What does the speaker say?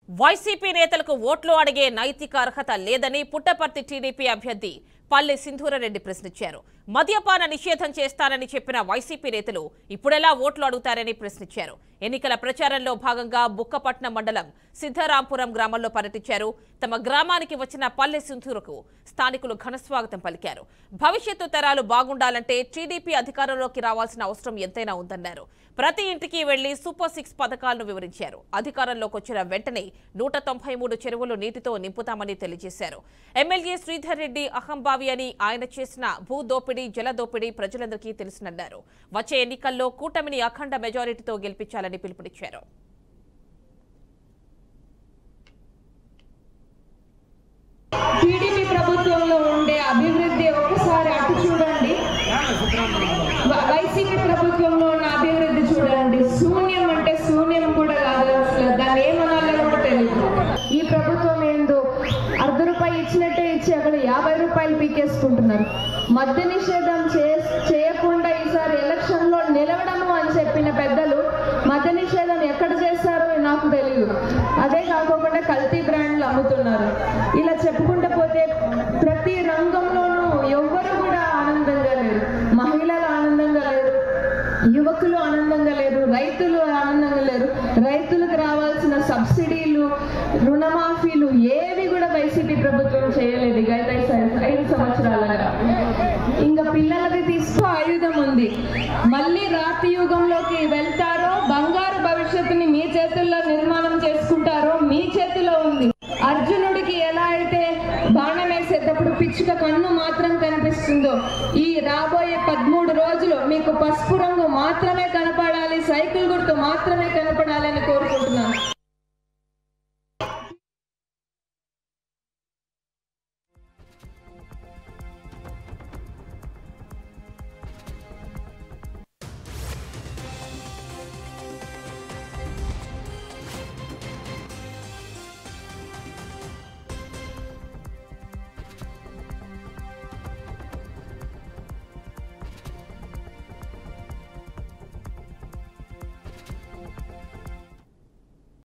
YCP నేతలకు ఓట్లు అడిగే నైతిక అర్హత లేదని పుట్టపర్తి టీడీపీ అభ్యర్థి పల్లె సింధూరారెడ్డి ప్రశ్నించారు. మద్యపాన నిషేధం చేస్తానని చెప్పిన వైసీపీ నేతలు ఇప్పుడెలా ఓట్లు అడుగుతారని ప్రశ్నించారు. ఎన్నికల ప్రచారంలో భాగంగా బుక్కపట్నం మండలం సిద్ధరాంపురం గ్రామంలో పర్యటించారు. తమ గ్రామానికి వచ్చిన పల్లె సింధూరకు స్థానికులు ఘనస్వాగతం పలికారు. భవిష్యత్తు తరాలు బాగుండాలంటే టీడీపీ అధికారంలోకి రావాల్సిన అవసరం ఎంతైనా ఉందన్నారు. ప్రతి ఇంటికి వెళ్లి సూపర్ 6 పథకాలను వివరించారు. అధికారంలోకి వచ్చిన వెంటనే 193 చెరువులు నీటితో నింపుతామని తెలియజేశారు. ఎమ్మెల్యే శ్రీధర్ రెడ్డి అహంభావి అని ఆయన చేసిన భూ దోపిడీ జల దోపిడీ ప్రజలందరికీ తెలుసునన్నారు. వచ్చే ఎన్నికల్లో కూటమిని అఖండ మెజారిటీతో గెలిపించాలని పిలుపునిచ్చారు. టీడీపీ ప్రభుత్వంలో ఉండే అభివృద్ధి ఒక్కసారి అటు చూడండి, వైసీపీ ప్రభుత్వంలో ఉన్న అభివృద్ధి చూడండి. శూన్యం అంటే శూన్యం కూడా కాదు, అసలు దాన్ని ఏమనాలో కూడా తెలియదు. ఈ ప్రభుత్వం ఏందో ₹1 ఇచ్చినట్టే ఇచ్చి అక్కడ ₹50 పీకేసుకుంటున్నారు. మద్య నిషేధం చేయకుండా ఈసారి ఎలక్షన్ లో నిలవడము అని చెప్పిన పెద్దలు మద్య నిషేధం ఎక్కడ చేస్తారో నాకు తెలియదు. అదే కాకుండా కల్తీ బ్రాండ్లు అమ్ముతున్నారు. ఇలా చెప్పుకుంటూ పోతే ప్రతి రంగంలోనూ ఎవ్వరు కూడా ఆనందంగా లేరు. మహిళలు ఆనందంగా లేరు, యువకులు ఆనందంగా లేరు, రైతులు ఆనందంగా లేరు. రైతులకు రావాల్సిన సబ్సిడీలు, రుణమాఫీలు ఏవి కూడా వైసీపీ ప్రభుత్వం చేయలేదు గత 5 సంవత్సరాలుగా. ఇంకా పిల్లలకి తీసుకో ఆయుధం ఉంది. మళ్ళీ రాతి యుగంలోకి వెళ్తారో, బంగారు భవిష్యత్తుని మీ చేతుల్లో నిర్మాణం చేసుకుంటారో మీ చేతిలో ఉంది. అర్జునుడికి ఎలా అయితే బాణం వేసేటప్పుడు పిచ్చుక కన్ను మాత్రం కనిపిస్తుందో, ఈ రాబోయే 13 రోజులు మీకు పసుపు రంగు మాత్రమే కనపడాలి, సైకిల్ గుర్తు మాత్రమే కనపడాలని కోరుకుంటున్నాను.